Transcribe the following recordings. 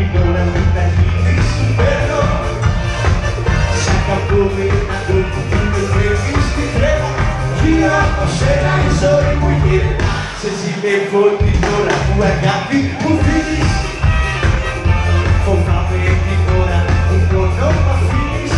τώρα που τα χείλη σου παίρνω. Σαν καπούδι να το που με φεύγεις στη τρέλα. Γύρω από σένα η ζωή μου γύρνα. Σε ζηλεύω την ώρα που αγάπη μου δίνεις. Φοβάμαι την ώρα που πονώ μ' αφήνεις.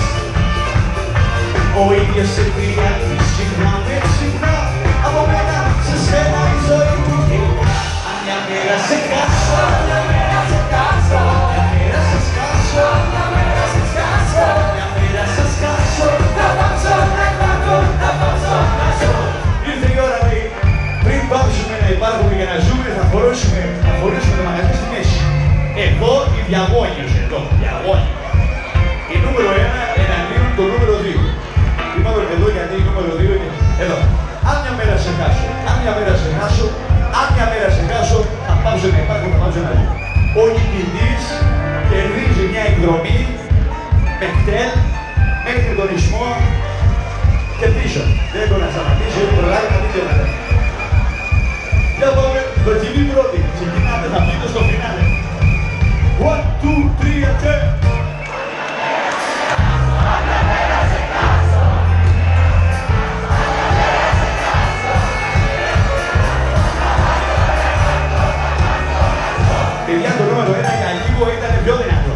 Ο ίδιος σε πηγαίνει συχνά με συχνά. Από μένα σε σένα η ζωή μου γύρνα. Αν μια μέρα σε χάσω, μια μέρα σε χάσω, μια μέρα σε σκάσω, μια μέρα σε σκάσω, μια μέρα σε σκάσω, θα πάψω να υπάρχω, θα πάψω να ζω. Ήρθε η ώρα λέει, πριν πάψουμε να υπάρχουμε για να ζούμε, θα χωρίσουμε το μαγαζί στη μέση. Εδώ η διαγώνιος, εδώ, διαγώνιος. Η νούμερο 1 εναντίον το νούμερο 2. Είπαμε εδώ γιατί η νούμερο 2 είναι εδώ. Αν μια μέρα σε χάσω, αν μια μέρα σε χάσω, αν μια μέρα σε χάσω, θα πάψω να υπάρχω, θα πάψω να ζω. Ο νικητής κερδίζει μια εκδρομή με κτέλ μέχρι τον Ισμό και πίσω. Δεν μπορεί να σταματήσει, όχι προλάβει να μην γίνεται. Για πάμε, δοκιμή πρώτη. Ξεκινάμε, θα πείτε στο φινάλε. 1, 2, 3, και... Παιδιά, το νούμερο 1 για λίγο ήταν πιο δυνατό.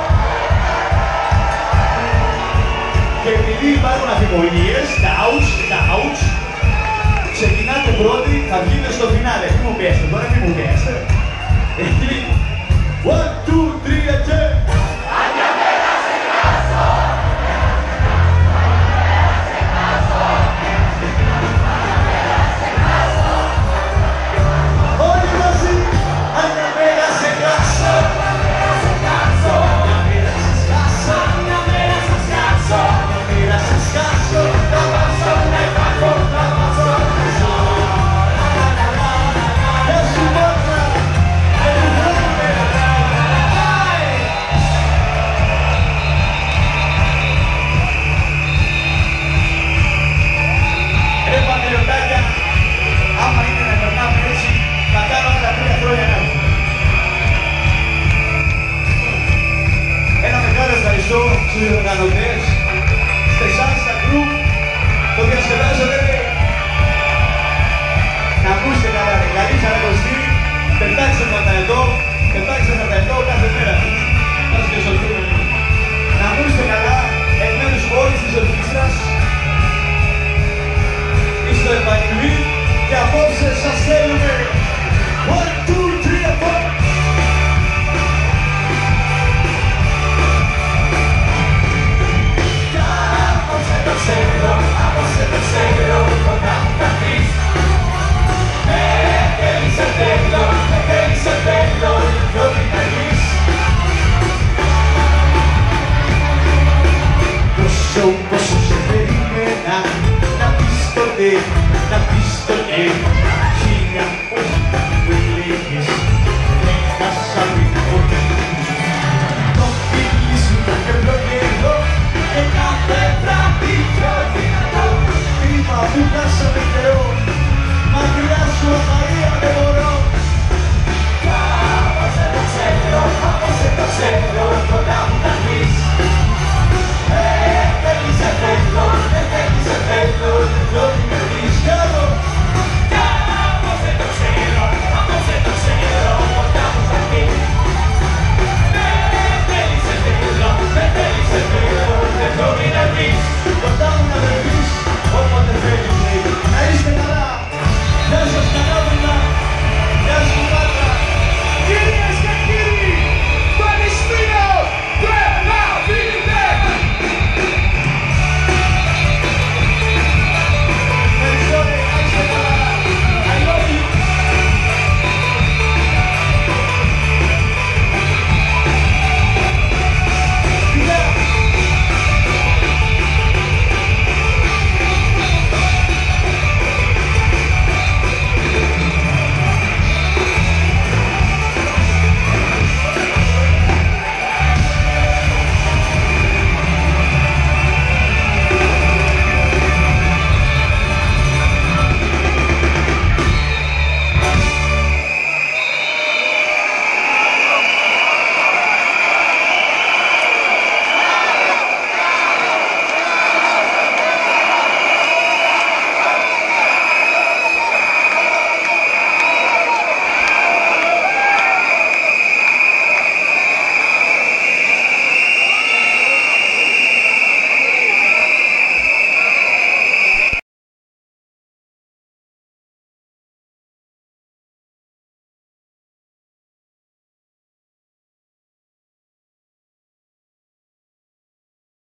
Και επειδή υπάρχουν αμφιβολίες, doubts, ξεκινάτε πρώτοι, θα βγείτε στο φινάλε. Μη μου πιέσετε, τώρα μη μου πιέσετε. Εκεί, 1, 2, 3, και... Αν μια μέρα σε χάσω, όλοι μαζί, αν μια μέρα σε χάσω, μια μέρα σε χάσω, μια μέρα σε σκάσω, μια μέρα σε σκάσω, μια μέρα σε σκάσω, θα πάψω να υπάρχω, θα πάψω να ζω. Γεια σου Μόρφα, ρε πατριωτάκια, άμα είναι να περνάμε έτσι, θα κάνω τα 3 χρόνια να έρθω. Ένα μεγάλο ευχαριστώ στους οργανωτές.